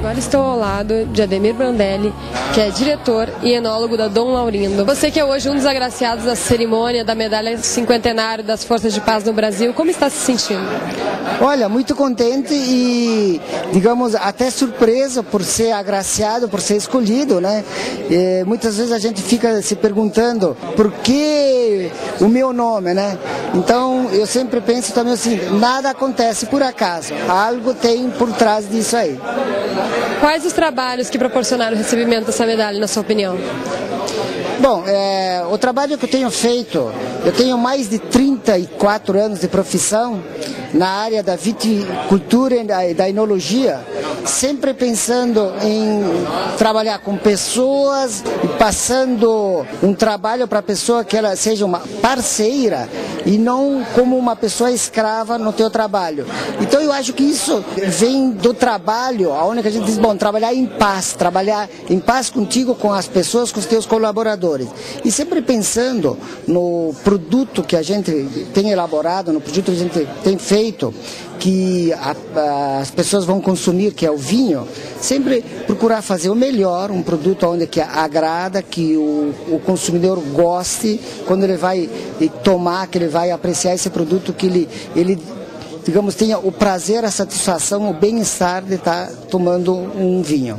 Agora estou ao lado de Ademir Brandelli, que é diretor e enólogo da Dom Laurindo. Você que é hoje um dos agraciados da cerimônia da medalha cinquentenário das Forças de Paz no Brasil, como está se sentindo? Olha, muito contente e, digamos, até surpresa por ser agraciado, por ser escolhido, né? E muitas vezes a gente fica se perguntando por que o meu nome, né? Então, eu sempre penso também assim, nada acontece por acaso, algo tem por trás disso aí. Quais os trabalhos que proporcionaram o recebimento dessa medalha, na sua opinião? Bom, o trabalho que eu tenho feito, eu tenho mais de 34 anos de profissão na área da viticultura e da enologia, sempre pensando em trabalhar com pessoas e passando um trabalho para a pessoa que ela seja uma parceira e não como uma pessoa escrava no teu trabalho. Então eu acho que isso vem do trabalho, onde a gente diz, bom, trabalhar em paz contigo, com as pessoas, com os teus colaboradores. E sempre pensando no produto que a gente tem elaborado, no produto que a gente tem feito, que as pessoas vão consumir, que é o vinho, sempre procurar fazer o melhor, um produto onde que agrada, que o consumidor goste, quando ele vai tomar, que ele vai apreciar esse produto, que ele digamos, tenha o prazer, a satisfação, o bem-estar de estar tomando um vinho.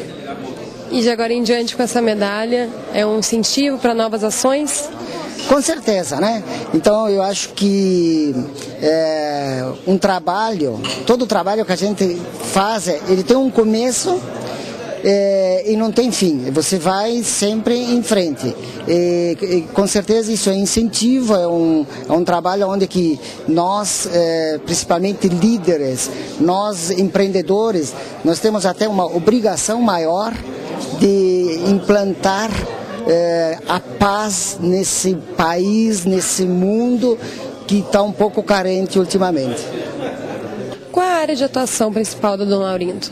E de agora em diante, com essa medalha, é um incentivo para novas ações? Com certeza, né? Então eu acho que um trabalho, todo trabalho que a gente faz, ele tem um começo e não tem fim. Você vai sempre em frente. E com certeza isso é incentivo, é um trabalho onde que nós, principalmente líderes, nós empreendedores, nós temos até uma obrigação maior de implantar a paz nesse país, nesse mundo que está um pouco carente ultimamente. Qual é a área de atuação principal da Dom Laurindo?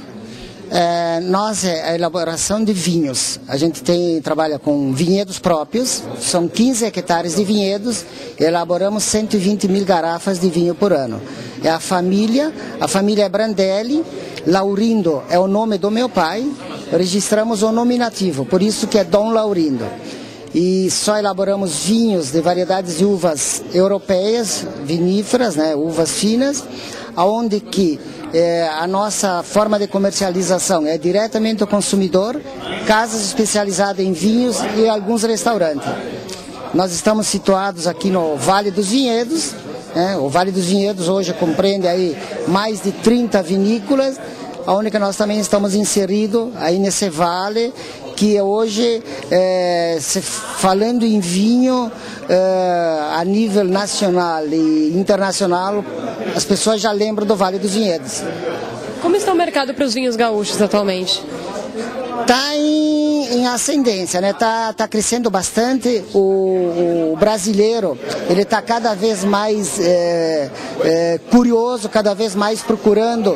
Nós é a elaboração de vinhos. A gente trabalha com vinhedos próprios, são 15 hectares de vinhedos, elaboramos 120 mil garrafas de vinho por ano. É a família é Brandelli, Laurindo é o nome do meu pai, registramos o nominativo, por isso que é Dom Laurindo. E só elaboramos vinhos de variedades de uvas europeias, viníferas, né, uvas finas, onde que a nossa forma de comercialização é diretamente ao consumidor, casas especializadas em vinhos e alguns restaurantes. Nós estamos situados aqui no Vale dos Vinhedos, o Vale dos Vinhedos hoje compreende aí mais de 30 vinícolas, onde que nós também estamos inseridos aí nesse vale, que hoje, falando em vinho, a nível nacional e internacional, as pessoas já lembram do Vale dos Vinhedos. Como está o mercado para os vinhos gaúchos atualmente? Está em ascendência, né? Tá crescendo bastante. O brasileiro, ele está cada vez mais curioso, cada vez mais procurando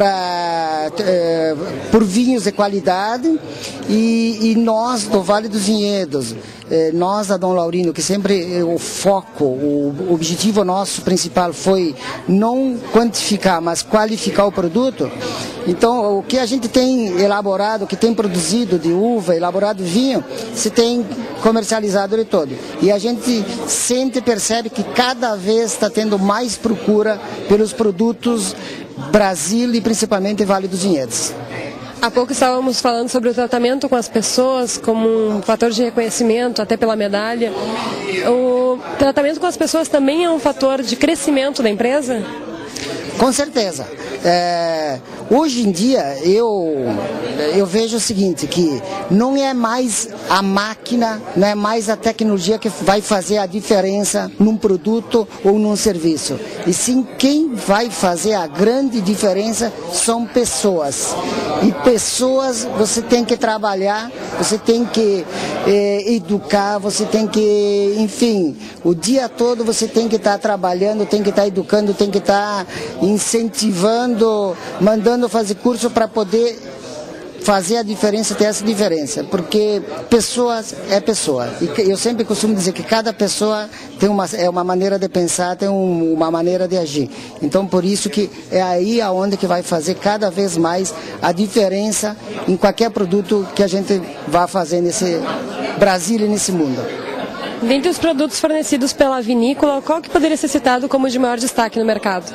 por vinhos de qualidade, e nós do Vale dos Vinhedos, nós da Dom Laurindo, que sempre o foco, o objetivo nosso principal foi não quantificar, mas qualificar o produto. Então, o que a gente tem elaborado, o que tem produzido de uva, elaborado vinho, se tem comercializado de todo. E a gente sente e percebe que cada vez está tendo mais procura pelos produtos Brasil e principalmente Vale dos Vinhedos. Há pouco estávamos falando sobre o tratamento com as pessoas como um fator de reconhecimento, até pela medalha. O tratamento com as pessoas também é um fator de crescimento da empresa? Com certeza. Hoje em dia eu vejo o seguinte, que não é mais a máquina, não é mais a tecnologia que vai fazer a diferença num produto ou num serviço. E sim, quem vai fazer a grande diferença são pessoas. E pessoas você tem que trabalhar, você tem que educar, você tem que, enfim, o dia todo você tem que estar trabalhando, tem que estar educando, tem que estar incentivando, mandando fazer curso para poder fazer a diferença, ter essa diferença, porque pessoas é pessoa. E eu sempre costumo dizer que cada pessoa tem uma maneira de pensar, tem uma maneira de agir. Então, por isso que é aí aonde que vai fazer cada vez mais a diferença em qualquer produto que a gente vá fazer nesse Brasil e nesse mundo. Dentre os produtos fornecidos pela vinícola, qual que poderia ser citado como de maior destaque no mercado?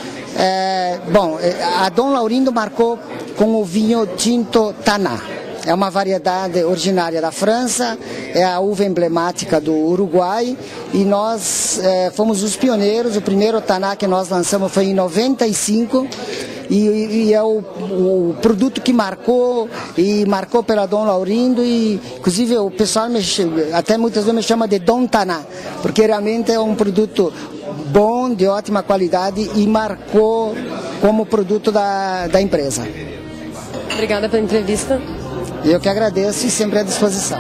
A Dom Laurindo marcou com o vinho tinto Taná. É uma variedade originária da França, é a uva emblemática do Uruguai e nós fomos os pioneiros. O primeiro Taná que nós lançamos foi em 95 e é o produto que marcou pela Dom Laurindo e inclusive o pessoal até muitas vezes me chama de Dom Taná, porque realmente é um produto bom, de ótima qualidade e marcou como produto da empresa. Obrigada pela entrevista. Eu que agradeço e sempre à disposição.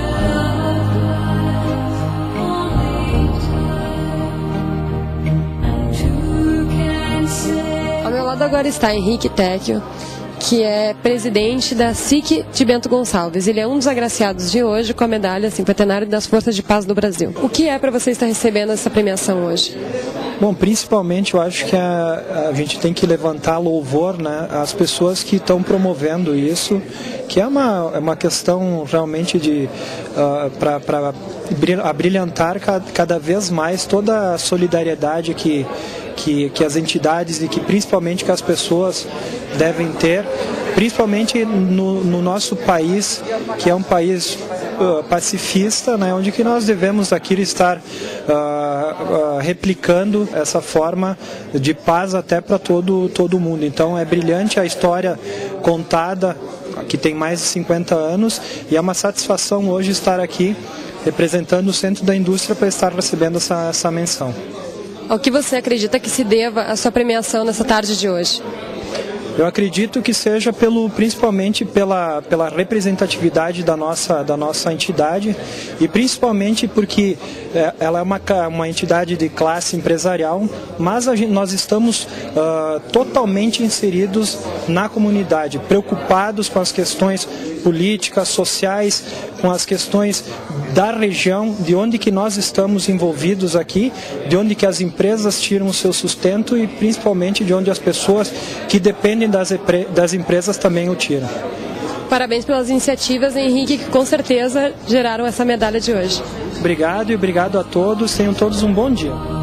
Ao meu lado agora está Henrique Tecchio, que é presidente da SIC de Bento Gonçalves. Ele é um dos agraciados de hoje com a medalha Cinquentenário das Forças de Paz do Brasil. O que é para você estar recebendo essa premiação hoje? Bom, principalmente eu acho que a gente tem que levantar louvor, né, às pessoas que estão promovendo isso, que é uma questão realmente para abrilhantar cada vez mais toda a solidariedade que as entidades e que principalmente que as pessoas devem ter, principalmente no nosso país, que é um país pacifista, né, onde que nós devemos aqui estar replicando essa forma de paz até para todo mundo. Então é brilhante a história contada, que tem mais de 50 anos, e é uma satisfação hoje estar aqui representando o Centro da Indústria para estar recebendo essa menção. Ao que você acredita que se deva a sua premiação nessa tarde de hoje? Eu acredito que seja principalmente pela representatividade da nossa entidade e principalmente porque ela é uma entidade de classe empresarial, mas nós estamos totalmente inseridos na comunidade, preocupados com as questões políticas, sociais, com as questões da região, de onde que nós estamos envolvidos aqui, de onde que as empresas tiram o seu sustento e principalmente de onde as pessoas que dependem das empresas também o tiram. Parabéns pelas iniciativas, Henrique, que com certeza geraram essa medalha de hoje. Obrigado e obrigado a todos, tenham todos um bom dia.